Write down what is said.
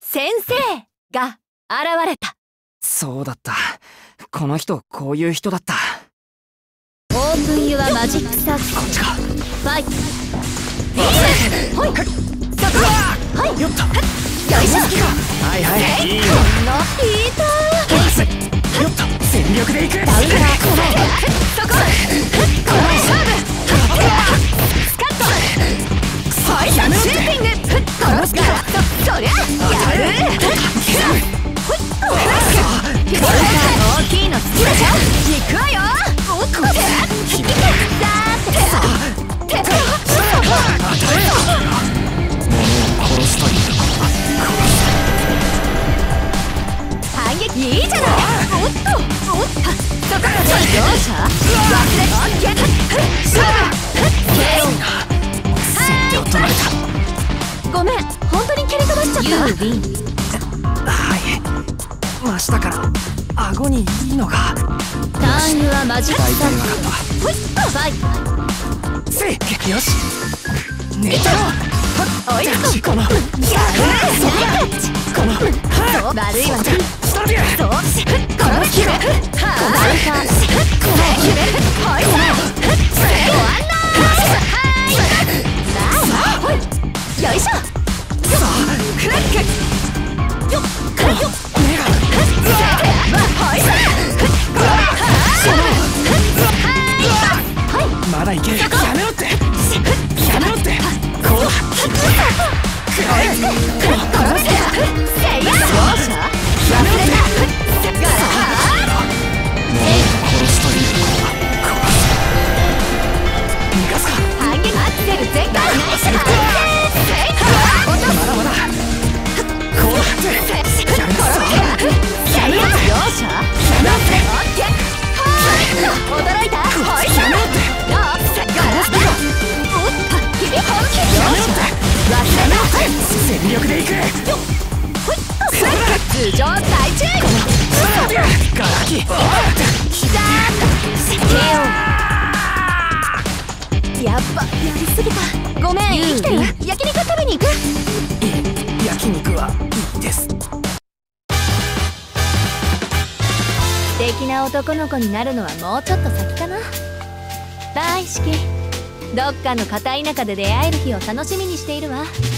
先生が現れた。 そうだった。この人、こういう人だった。 オープンユアマジックサークル。 こっちか。 ファイト。ほい。そこ。はい。 よっと。 よいしょ。 はいはい。いいよ。 ヒーター。 よっと。全力でいく。 ダウンラー。そこ。この勝負。スカッと。はい。シューティング。殺すから。そりゃ。やる。ほい。大きいの好きでしょ。行くわよ。おっこで。さーて。 殺すという。 反撃いいじゃない。おっとおっと。そこから両者忘れオッケー。勝負。 先手を取られた。 ごめん、本当に蹴り飛ばしちゃった。 はい。真下から顎にいいのが。 ターンユアマジックサークル。 ほいっと。 ファイト。 せい。よし。寝たろ。 おいしそう。 この。やる。この。 悪いわね。 ストロビア。 そう。この決め。はあ。この決め。はい。終わんなー。はい。よいしょ。 さあ。 クラック。よっ。よっ。 目が。 はい。 まだいける。やめろって。やめろって。こう。くらえ。 殺せ。せいや。両者。 やめろって。殺すという。逃がすか。 反撃アクセル全開。 まだまだ。こうやって。やめろ。 せいや。両者。 やめろって。 オッケー。驚いた。はい。 やめろって。全力でいく。 頭上大注意。 ガラキ。 やっぱやりすぎた。ごめん、生きてる。焼肉食べに行く。 焼肉はいいです。 素敵な男の子になるのはもうちょっと先かな。大好き。どっかの片田舎で出会える日を楽しみにしているわ。